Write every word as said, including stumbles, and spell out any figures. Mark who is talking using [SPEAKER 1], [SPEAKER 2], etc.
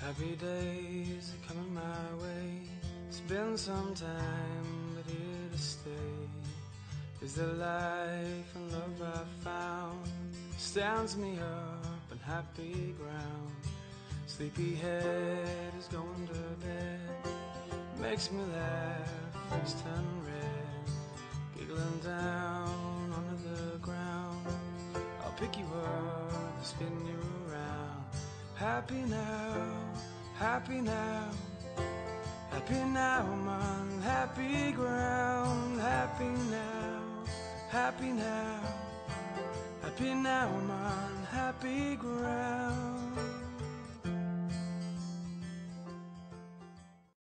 [SPEAKER 1] Happy days are coming my way. It's been some time, but here to stay is the life and love I found. Stands me up on happy ground. Sleepyhead is going to bed. Makes me laugh, face turn red. Giggling down onto the ground. I'll pick you up and spin you around. Happy now, happy now, happy now I'm on happy ground. Happy now, happy now, happy now I'm on happy ground.